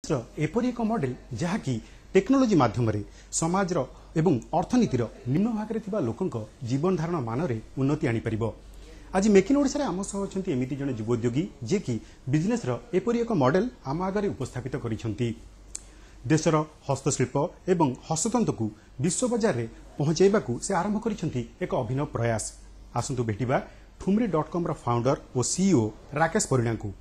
Business एपरी एक model जहाँकि technology माध्यम समाज एवं अर्थनीतिर निम्न भाग लोकों जीवन धारण मान उन्नति आनीपर। आज मेक इन ओडिशा आम सह अच्छा एमती जड़े युवोद्योगी जे कि बिजनेस एपरी एक मॉडल आम आगे उपस्थापित करिसेंती। देशर हस्तशिल्प एवं हस्ततंत्र को विश्व बजार में पहुंचाइबा से आरंभ करिसेंती एक अभिनव प्रयास। आसंतु भेटिबा ठुमरी.com रो फाउंडर और सीईओ राकेश परिडा को।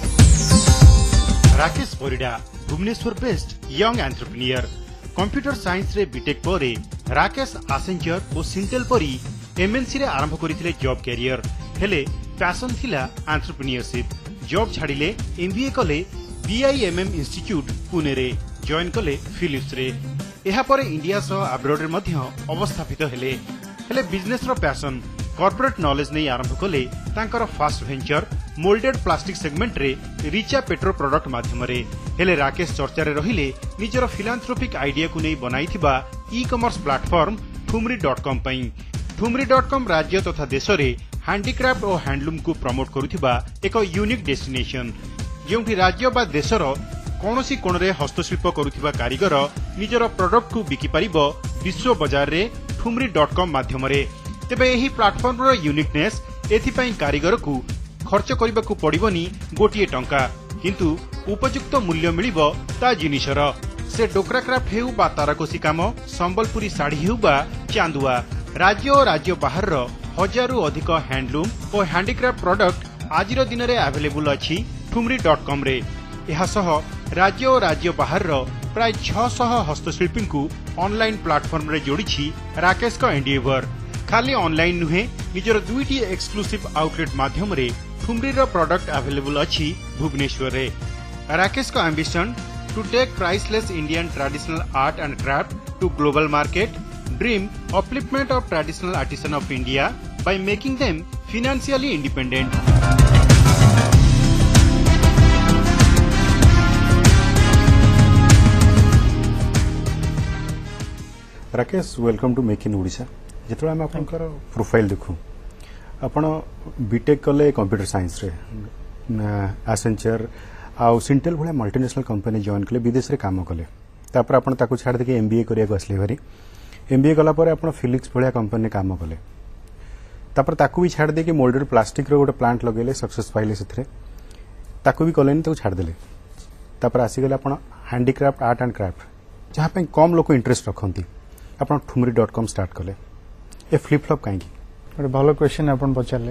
Rakesh Parida Bhubaneswar based young entrepreneur. Computer science रे बीटेक परे राकेश एसेंचर और सिंटेल परी एमएनसी रे आरंभ करिथिले जॉब कैरियर। हेले पैशन थिला एंटरप्रेन्योरशिप। जॉब छाडिले एमबीए कले बीआईएमएम इंस्टीट्यूट पुणे रे, जॉइन कले फिलिप्स रे। एहा परे इंडिया सह अब्रॉड रे मध्य अवस्थापित हेले बिजनेस रो पैशन कॉर्पोरेट नॉलेज नहीं आरंभ कले तांकर fast venture moulded plastic segment रे रिचा पेट्रो प्रोडक्ट माध्यम रे। हेले राकेश चर्चा रे रहिले निजर फिलांथ्रोपिक आइडिया को नहीं बनाइथिबा ई कॉमर्स प्लेटफॉर्म ठुमरी.com पई। ठुमरी.com राज्य तथा देश रे हैंडीक्राफ्ट और हैंडलूम को प्रमोट करुथिबा एक यूनिक डेस्टिनेशन, जेउठी राज्य बा देशर कोनोसी कोण रे हस्तशिल्प करुथिबा कारीगर निजर प्रोडक्ट को बिकी परिबो विश्व बाजार रे ठुमरी.com माध्यम रे। तेबे एही प्लेटफॉर्म रो यूनिकनेस एथिपई कारीगर को खर्च करबा को पड़िबनी गोटिए टंका, किंतु उपयुक्त मूल्य मिलिबो ता जिनिसर। से डोकरा क्राफ्ट हेउ बा तारकोसी काम, संबलपुरी साड़ी हेउ बा चांदुआ, राज्य और राज्य बाहर रो हजारु अधिक हैंडलूम और हैंडीक्राफ्ट प्रोडक्ट आजिर दिन रे अवेलेबल अछि ठुमरी.com रे। एहा सह राज्य और राज्य बाहर रो प्राय 600 हस्तशिल्पी को ऑनलाइन प्लेटफॉर्म रे जोड़िछि राकेश का एंडिएवर। खाली ऑनलाइन नुहे, निजर दुईटी एक्सक्लूसिव आउटलेट माध्यम रे ठुमरी रो प्रोडक्ट अवेलेबल अछि भुवनेश्वर रे। राकेश का ambition to take priceless Indian traditional art and craft to global market, dream upliftment of traditional artisan of India by making them financially independent. Rakesh, welcome to make in Odisha. जिते आम आपंकर profile देखूँ, आपण BTech कले computer science रे, Accenture आउ Syntel भाया multinational company join कले, विदेश रे काम कले। तापर आपण ताकू छाड़ देके एमबीए करिया असले भारी। एमबीए कला पर आपण फिलिप्स भाया कंपनी काम कले। तापर ताकू भी छाड़ देके मोल्डेड प्लास्टिक रो गोटे प्लांट लगेले, सक्सेस पाइले सेथरे। ताकू भी कलेनी, ताकू छाड़ देले। तापर आसी गले आपण हैंडीक्राफ्ट आर्ट एंड क्राफ्ट, जहाँ पे कम लोक इंटरेस्ट रखती। आपण ठुमरी.com स्टार्ट कले। ए फ्लिप फ्लॉप कहीं गोटे भल क्वेश्चन आपन पचारे।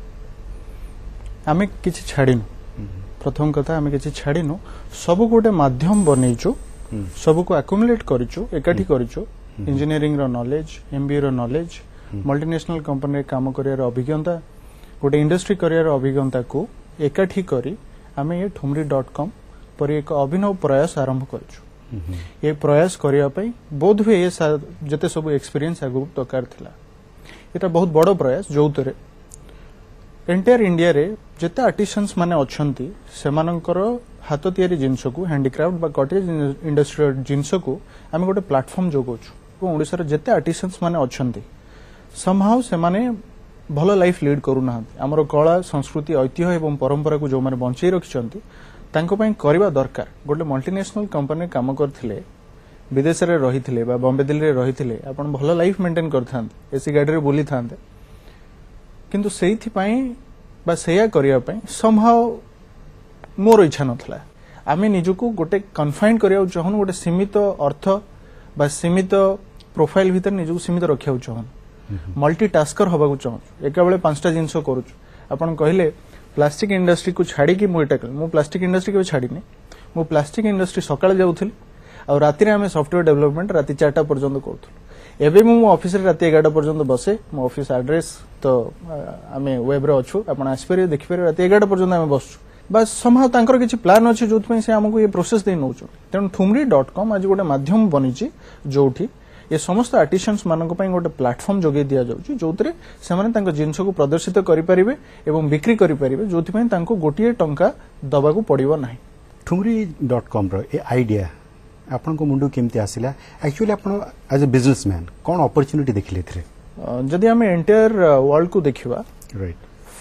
आमे किछि छाड़िनु, प्रथम कथा आमे किछि छाड़िनु, सब गोटे माध्यम बनैछु, सब को अक्युमुलेट करिछु, एकाठी करिछु। इंजीनियरिंग रो नॉलेज, एमबीए रो नॉलेज, मल्टीनेशनल कंपनी रे काम करियार अभिज्ञता, गोटे इंडस्ट्री करियार अभिज्ञता को एकाठी करी आमे ये ठुमरी.com पर एक अभिनव प्रयास आरंभ करिछु। ये प्रयास करिया पई बोध हुए ये जते सब एक्सपीरियंस आगु दरकार थिला। एटा बहुत बड़ प्रयास जोतरे एंटायर इंडिया रे जते आर्टिसंस माने अछंती सेमानकर हाथ तयारी जिंस को, हैंडीक्राफ्ट बा कटेज इंडस्ट्रियल जिंस को आमे गोटे प्लेटफॉर्म जोगोछु। ओडिसा रे जते आर्टिसंस माने अछंती समहाउ से माने भलो लाइफ लीड करू ना। हमर कला, संस्कृति, ऐतिह्य एवं परंपरा को जो माने बंचै रखिसंती तांको पई करबा दरकार। गोटे मल्टीनेशनल कंपनी काम करथिले, विदेश रे रहिथिले बा बॉम्बे दिल्ली रे रहिथिले, आपण भलो लाइफ मेंटेन करथांते, एसी गाड़ी रे बुली थांते, किंतु सेइथि पई बा सेया करिया पई समहाउ मोर इच्छा नथला। आमे निजको गोटे कन्फाइन करिया चाहन, गोटे सीमित अर्थ बा सीमित प्रोफाइल भीतर निजको सीमित रखिया चाहन, मल्टीटास्कर होबा को चाहन। एका बेले 5टा जिंस करूछु। आपण कहिले प्लास्टिक इंडस्ट्री को छाड़ी कि मुइटा कल, मु प्लास्टिक इंडस्ट्री को छाड़ीनी। मु प्लास्टिक इंडस्ट्री सकाळे जाउथिल आ राति रे आमे सॉफ्टवेयर डेवलपमेंट राति 4टा पर्यंत करथुल। एबे मु ऑफिस रे राति 11टा पर्यंत बसे। मो ऑफिस एड्रेस तो आमे वेब रे अछु, आपण आस्पेरे देखिपेरे राति 11टा पर्यंत आमे बसछु। बस समहा तांकर किछि प्लान अछि जोथ पई से हमकु ये प्रोसेस दे नउछु। तेन ठुमरी.com आज गोटे माध्यम बनिछि जोठी ये समस्त आर्टिसंस मानक पई गोटे प्लेटफॉर्म जोगे दिया जाउछि, जोतरे से माने तांको जिंस को प्रदर्शित करि परिबे एवं बिक्री करि परिबे, जोथि पई तांको गोटिए टंका दबा को पड़िबो नाही। ठुमरी.com रो ए आइडिया आपन को मुंडू केमती आसिला? एक्चुअली आपन एज अ बिजनेसमैन कोन अपॉर्चुनिटी देखिले थरे? जदि हमें एंटायर वर्ल्ड को देखिबा, राइट,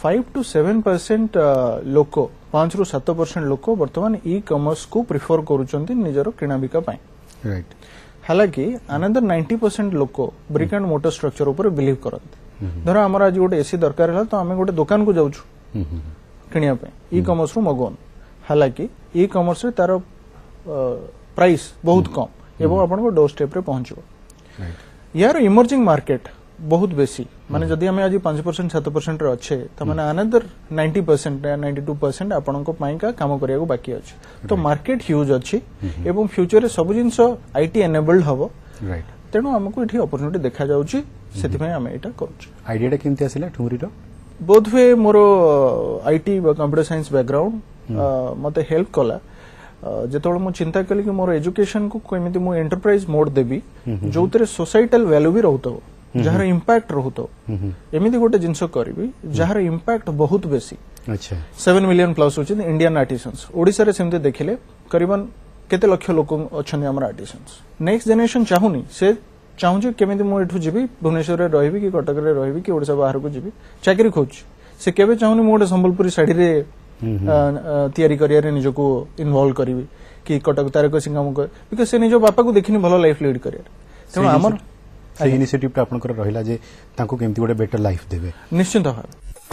5 to 7% लोक 5 ରୁ 7% लोक वर्तमान ई कॉमर्स को प्रिफर करूचंती निजर किणा बिका पाए राइट हालांकि अनदर 90% लोक ब्रिक एंड मोटर स्ट्रक्चर ऊपर बिलीव करते धर आमर आज गोटे एसी दरकार है तो आम गोटे दुकान को जाऊँ किनिया ई कॉमर्स रू मगौन हालांकि ई कॉमर्स तार प्राइस बहुत कम एवं आपन को डोर स्टेप रे पहुंचो यार इमर्जिंग मार्केट बहुत बेसी माने जदि हमें आज 5% 7% रे अच्छे तो माने अनदर 90% या 92% आपन को पाई का काम करिया को बाकी अछि तो मार्केट ह्यूज अछि एवं फ्यूचर रे सब जिंस आईटी एनेबल्ड हबो राइट तेणु हमको एठी अपॉर्चुनिटी देखा जाउची सेति में हम एटा करूची आइडियाटा केमती आसिला ठुमरीर बोथ वे मोर आईटी कंप्यूटर साइंस बैकग्राउंड मते हेल्प कला जेतोळ मु चिंता कली कि मोर एजुकेशन को केमिति मु एंटरप्राइज मोड देबी जोतरे सोसाइटल वैल्यू भी रहतो जहार इंपैक्ट रहतो एमिति गोटे जिंस करबी जहार इंपैक्ट बहुत बेसी अच्छा 7 मिलियन प्लस होची इंडियन आर्टिसंस ओडिसा रे सेमते देखिले करीबन केते लक्ष लोक अछन हमर आर्टिसंस नेक्स्ट जनरेशन चाहुनी से चाहूँ जे केमिति मु एठु जीबी भुवनेश्वर रे रहिबी कि कटक रे रहिबी कि ओडिसा बाहर को जीबी चाकरी खोज से केबे चाहुनी मु गोटे संबलपुरी साड़ी रे तैयारी करिया निजको इन्वॉल्व करी कि कटक तारक सिंह काम कर बिकॉज से निज बापा को देखिनी भलो लाइफ लीड करिया तेणु आमर से इनिशिएटिव आपनकर रहिला जे तांको केमती गोटे बेटर लाइफ देबे निश्चित भाव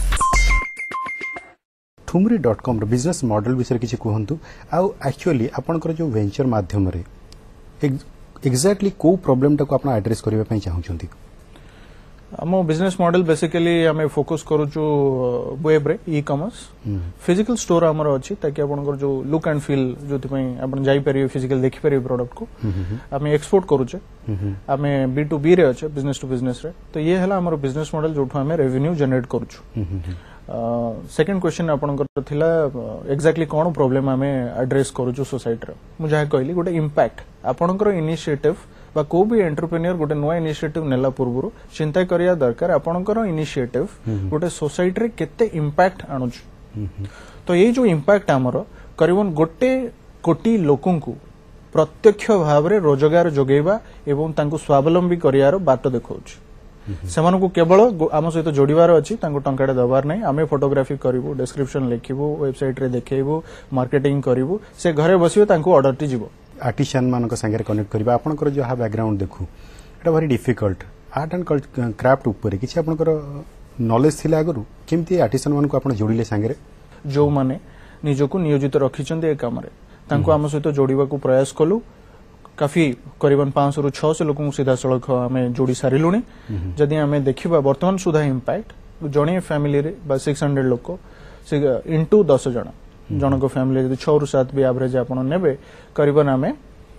ठुमरी.com रो बिजनेस मॉडल विषय किछि कहंतु आ एक्चुअली आपनकर जो वेंचर माध्यम रे एग्जैक्टली को प्रॉब्लम टाको आपण एड्रेस करबा पई चाहउछंती आम बिजनेस मॉडल बेसिकली आम फोकस करूचु वेब रे ई कॉमर्स फिजिकल स्टोर आमर अछि ताकि आपनकर जो लुक एंड फील जोति पई आपण जाई परियो फिजिकल देखि परियो प्रोडक्ट को आम एक्सपोर्ट करूचे आम B2B रे अछि बिजनेस टू बिजनेस रे तो ये हला हमर बिजनेस मॉडल जोठो आम रेवेन्यू जनरेट करूछु सेकंड क्वेश्चन आपनकर थिला एग्जैक्टली कोन प्रॉब्लम आम एड्रेस करूछु सोसाइटी रे मु जाय कहली गोटे इंपैक्ट आपनकर इनिशिएटिव बा को भी एंटरप्रेन्योर गोटे नया इनिशिएटिव नेला पूर्व चिंता करिया दरकार आपनकर इनिशिएटिव गोटे सोसाइटी रे केते इंपैक्ट आणुछ तो ये जो इंपैक्ट हमर करीबन गोटे कोटी लोकन को प्रत्यक्ष भाव रे रोजगार जोगेबा एवं तांको स्वावलंबी करियार बाट देखौछ सेमानको केवल आम सहित जोड़ीबार अछि तांको टंकाडे दबार नै आमे फोटोग्राफी करिवो डिस्क्रिप्शन लिखिवो वेबसाइट रे देखैबो मार्केटिंग करिवो से घरे बसियो तांको ऑर्डर टी जीवो आर्टिसान मानक संगे कनेक्ट करबा आपनकर जो हा बैकग्राउंड देखु एटा very difficult art and craft ऊपर किछि आपनकर नॉलेज थिला आगरु केमती आर्टिसान मानक आपण जोड़िले संगे जो माने निजको नियोजित रखिचंदे ए काम रे तांको आम सहित जोड़ीबा को प्रयास कलु काफी करीबन 500 ରୁ 600 लोक सीधा सड़क आम जोड़ी सारिलुणी जदि आम देखा वर्तमान सुधा इंपैक्ट जड़े फैमिली रे 600 लोक इंटू 10 जन जनक फैमिली 6 ରୁ 7 भी एवरेज आप ने करीबन आम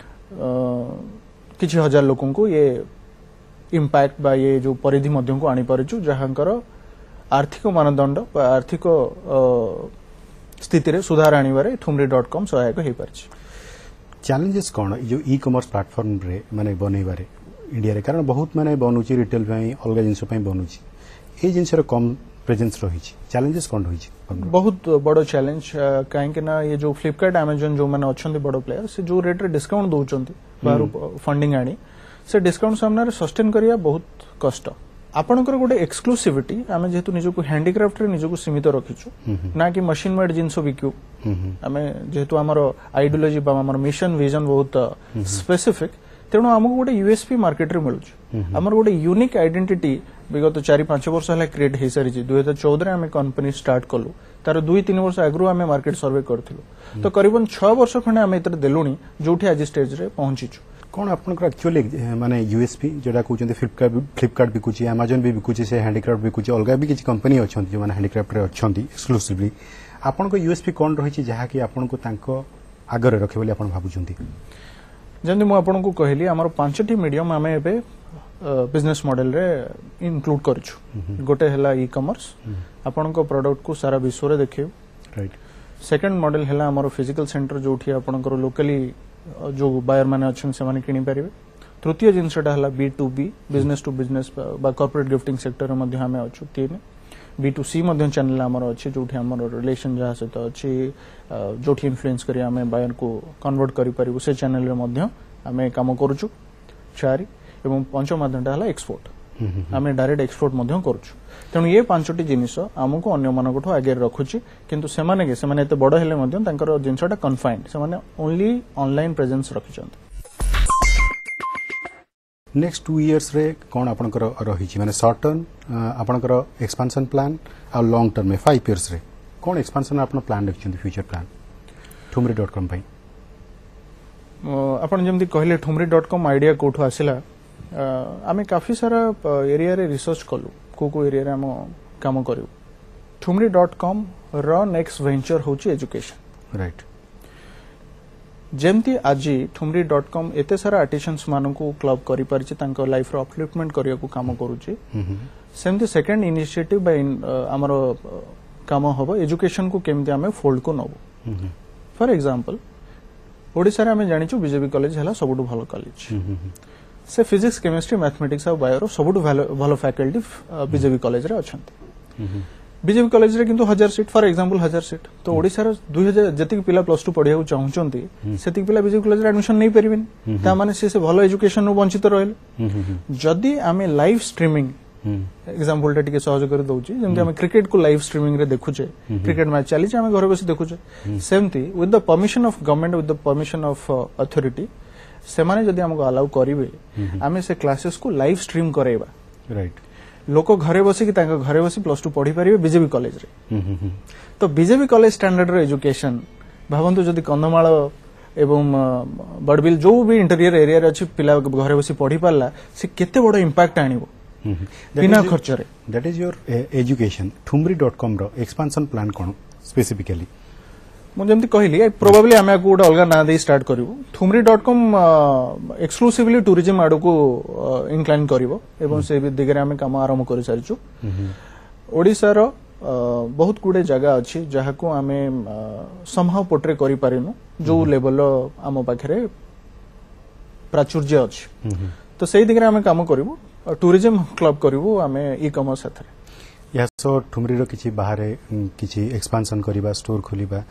किछि हजार लोक को ये इंपैक्ट बा ये जो परिधि मध्य को आनी पारिछु जहांकर आर्थिक मानदंड आर्थिक स्थिति रे सुधार आनिबारे ठुमरी.com सहायक हे पारछि चैलेंजेस कौन जो ई कॉमर्स प्लेटफॉर्म रे माने बनेबारे इंडिया रे कारण बहुत माने बनुची रिटेल पई अलग जिंस पई बनुची ए जिंस रो कम प्रेजेंस रही चैलेंजेस कौन रही बहुत बड़ो चैलेंज कहीं ना ये जो फ्लिपकार्ट अमेजन जो मैंने अच्छा बड़ प्लेयर से जो रेट रे डिस्काउंट दौरान बाहर फंडिंग आनी से डिस्काउंट सामने सस्टेन करिया बहुत कष्ट आपणकर गोटे एक्सक्लूसिविटी आम जेहेतु निजको हैंडीक्राफ्ट रे निजको सीमित रखिछु ना कि मशीन मेड जिंस बिकू आम जेहेतु आमर आइडियोलॉजी आमर मिशन विजन बहुत स्पेसिफिक तेणु आमको गोटे यूएसपी मार्केट रे मिलुछ आमर गोटे यूनिक आइडेंटिटी विगत 4-5 वर्ष है क्रिएट हो सारी 2014 आम कंपनी स्टार्ट कलु तार 2-3 वर्ष आगु आम मार्केट सर्वे करथिलु तो करीबन 6 वर्ष खंडे आम एतर देलुनी जोठी आज स्टेज रे पहुंचीछु कौन आपनकर एक्चुअली माने यूएसपी जेटा कहउछन्ते फ्लिपकार्ट बिकुची अमेजन भी बिकुची से हैंडीक्राफ्ट बिकुची अलगा भी किछि कंपनी अछन्ती जो माने हैंडीक्राफ्ट रे अछन्ती एक्सक्लूसिवली आपनको यूएसपी कोन रहिछि जहा कि आपनको तांको आगर रखे बोली आपन भाबुछन्ती जंदी मु आपनको कहली हमर 5टी मीडियम आमे एबे बिजनेस मॉडल रे इंक्लूड करछु गोटे हला ई कॉमर्स आपनको प्रोडक्ट को सारा विश्व रे देखियो राइट सेकंड मॉडल हला हमर फिजिकल सेंटर जोठी आपनको लोकली जो बायर माने अछन से माने किनि परिबे तृतीय जिंसटा हला B2B बिजनेस टू बिजनेस बा कॉर्पोरेट गिफ्टिंग सेक्टर मध्ये हमें अछु तीन B2C मध्ये चैनल हमर अछि जोठी हमर रिलेशन जहा से तो अछि जोठी इन्फ्लुएंस करी हमें बायर को कन्वर्ट करि परिबो से चैनल रे मध्ये हमें काम करूछु चारि एवं पंचम माध्यमटा हला एक्सपोर्ट आमे डायरेक्ट एक्सपोर्ट मध्य करूछु तेणु ये पांचटी जिनिस आमको अन्य मानकठो आगे रखुछि किंतु सेमाने एते बड़ हेले मध्य तांकर जिनिसटा कन्फाइन्ड सेमाने ओनली ऑनलाइन प्रेजेंस रखिछन्ति नेक्स्ट 2 इयर्स रे कोन आपनकर रहिछि माने शॉर्ट टर्म आपनकर एक्सपेंशन प्लान आ लॉन्ग टर्म में 5 इयर्स रे कोन एक्सपेंशन आपन प्लान रखिछन्ति फ्यूचर प्लान ठुमरी.com भाई आपण जेमति कहले ठुमरी.com आईडिया कोठो आसिला आमे काफी सारा एरिया रे रिसर्च कलु को एरिया रे हम काम करू ठुमरी.com रो नेक्स्ट वेंचर होची एजुकेशन राइट जेमती आज ठुमरी.com एते सारा आर्टिसंस मानकू क्लब करि परछि तांको लाइफ रो अपलिफ्टमेंट करिया को काम करूची सेमती सेकंड इनिशिएटिव बाय हमरो काम होबो एजुकेशन को केमती हमें फोल्ड को नबो फॉर एग्जांपल ओडिसा रे हमें जानिछु बीजेपी कॉलेज हला सबटु भलो कॉलेज से फिजिक्स केमिस्ट्री मैथमेटिक्स आ बायो रो सबटु भलो फैकल्टी बीजेपी कॉलेज रे अछंती बीजेपी कॉलेज रे किंतु 1000 सीट फॉर एग्जांपल 1000 सीट तो ओडिसा रो 2000 जतिक पिला प्लस 2 पढिया चाहउचंती सेतिक पिला बीजेपी कॉलेज रे एडमिशन नै परिबिन ता माने से भलो एजुकेशन नु वंचित रहले जदी आमे लाइव स्ट्रीमिंग एग्जांपल टा टिके सहज कर दउची जेमति हम क्रिकेट को लाइव स्ट्रीमिंग रे देखुचे क्रिकेट मैच चली जे हम घर बसी देखुचे सेमती with the permission of government with the permission of authority से माने जदी हमको अलाउ करिवे आमे से क्लासेस को लाइव स्ट्रीम करेबा राइट लोक घरे बसी कि तांका घरे बसी प्लस 2 पढी परिबे बीजेपी कॉलेज रे तो बीजेपी कॉलेज स्टैंडर्ड रो एजुकेशन भावंतु जदी कंदमाळ एवं बडबिल जो भी इंटीरियर एरिया रे अछि पिला घरे बसी पढी पाला से केते बडो इंपैक्ट आनिबो बिना खर्च रे दैट इज योर एजुकेशन ठुमरी.com रो एक्सपेंशन प्लान कोन स्पेसिफिकली मु जेमति कहली प्रोबेबली हमें को अलगा ना दे स्टार्ट करिवो ठुमरी.com एक्सक्लूसिवली टूरिज्म आडो को इंक्लाइन करिवो एवं से दिगरे हमें काम आरंभ करि सारिछु ओडिसा रो बहुत गुडे जगह अछि जहा को हमें समहाउ पोर्ट्रे करि पारिनु जो लेवल आम पाखरे प्राचुर्य अछि तो सेही दिगरे हमें काम करिवो टूरिज्म क्लब करिवो हमें ई कॉमर्स साथरे या सो ठुमरी रो किछि बाहरे किछि एक्सपेंशन करिबा स्टोर खोलिबा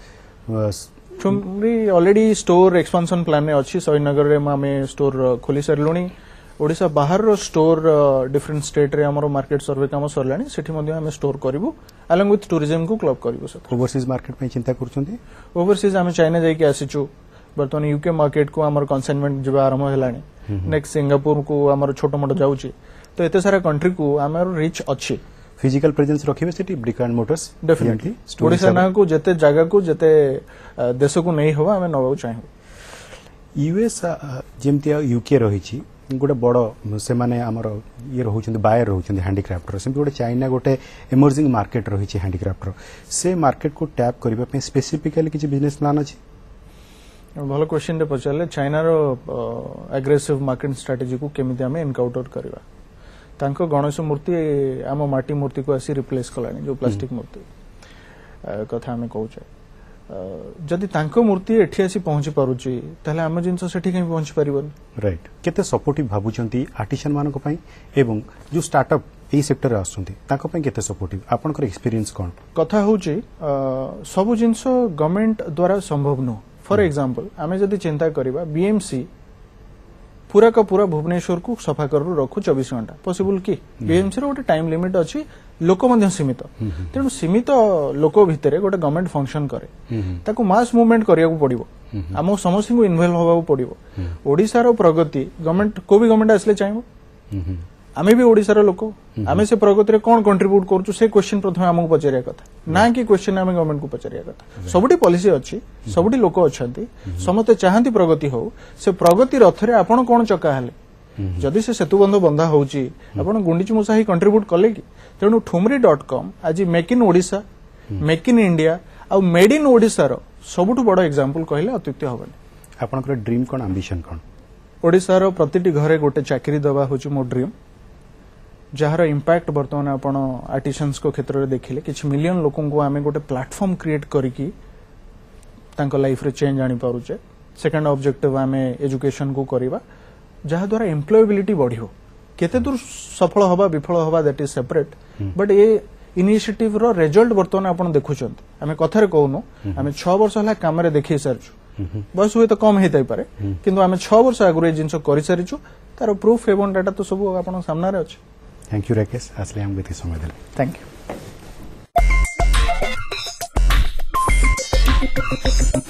Thumri already store expansion plan में अछि श्रीनगर रे हमें स्टोर खोली सरलुनी ओडिसा बाहर रो स्टोर डिफरेंट स्टेट रे हमरो मार्केट सर्वे काम सरलानी सेठी मध्ये हमें स्टोर करिवो अलोंग विथ टूरिज्म को क्लब करिवो सर ओवरसीज मार्केट में चिंता करछंती ओवरसीज हमें चाइना जाई के आसीचु बर्तन यूके मार्केट को हमर कंसाइनमेंट जबा आरंभ हेलानी नेक्स्ट सिंगापुर को हमर छोटो मोटो जाउची तो एते सारा कंट्री को हमर रिच अछि फिजिकल प्रेजेंस रखिबे सेठी brick and mortars definitely Odisha ना को जते जगह को जते देश को नहीं होबा हमें नबाउ चाहि यूएस जेमति यूके रहिछि गोटे बड़ से माने हमर ये रहउछन्ती बायर रहउछन्ती हैंडीक्राफ्ट रो सेमति गोटे चाइना गोटे इमर्जिंग मार्केट रहिछि हैंडीक्राफ्ट रो से मार्केट को टैप करबा पे स्पेसिफिकली किछि बिजनेस प्लान अछि भलो क्वेश्चन रे पचारले चाइना रो एग्रेसिव मार्केट स्ट्रेटजी को केमिति हमें एनकाउंटर करबा तांको गणेश मूर्ति आम माटी मूर्ति को आसी रिप्लेस कलानी जो प्लास्टिक मूर्ति कथा हमें कहूचे जदि तांको मूर्ति एठी आसी पहुंची पारुची ताले हम जिंस सेठी कहीं पहुंची परिबन राइट केते सपोर्टिव भाबुचंती आर्टिसन मानक पई एवं जो स्टार्टअप एई सेक्टर रे आसुंती ताको पई केते सपोर्टिव आपनकर एक्सपीरियंस कोन कथा होची सब जिंस गवर्नमेंट द्वारा संभव न फॉर एग्जांपल हमें जदि चिंता करबा बीएमसी पूरा का पूरा भुवनेश्वर को सफा कर रखु 24 घंटा पॉसिबल की बीएमसी रो गोटे टाइम लिमिट अछि लोक मध्य सीमित तेणु सीमित लोक भितरे गोटे गवर्नमेंट फंक्शन करे ताको मास मूवमेंट करिया को पड़िबो हम समस्त को इन्वॉल्व होबा पड़िबो ओडिसा रो प्रगति गवर्नमेंट को भी गवर्नमेंट आसले चाहिबो आमे भी ओडिसा रो लोक आमे से प्रगति रे कोन कंट्रीब्यूट करछु से क्वेश्चन प्रथमे हमको पचरिया कथा ना कि क्वेश्चन आमे गवर्नमेंट को पचरिया कथा सबटी पॉलिसी अछि सबटी लोक अछंती समते चाहंती प्रगति हो से प्रगति रथ रे आपण कोन चका हले जदि से सेतु बंध बंधा होउची आपण गुंडीची मुसाही कंट्रीब्यूट कले कि तेणु ठुमरी.com आज make in Odisha make in India आ मेड इन ओडिसा रो सबटु बड़ एग्जांपल कहले अत्युक्ति होबनी आपनकर ड्रीम कोन एम्बिशन कोन ओडिसा रो प्रतिटी घरे गोटे चाकरी दबा होची मो ड्रीम जार इंपैक्ट बर्तमान आपण आर्टिसंस को क्षेत्र में देखिले किछ मिलियन लोकन को आमे गोटे प्लेटफॉर्म क्रिएट करिकी तांको लाइफ रे चेंज आनी पारुचे सेकंड ऑब्जेक्टिव आमे एजुकेशन को करिबा जहा द्वारा एम्प्लॉयबिलिटी बढ़ियो केते दूर सफल होबा विफल होबा दैट इज सेपरेट बट ये इनिशिएटिव रो रिजल्ट बर्तमान आपण देखुचंती आमे कथारे कहूनो आमे 6 वर्ष हला काम रे देखि सारछु बस हुए तो कम हेतै पारे किंतु आमे 6 वर्ष आगु ए जिंस करि सारिछु तार प्रूफ एवं डाटा तो सब आपण सामना रे अछि थैंक यू राकेश आसले हम बेती समय देले थैंक यू।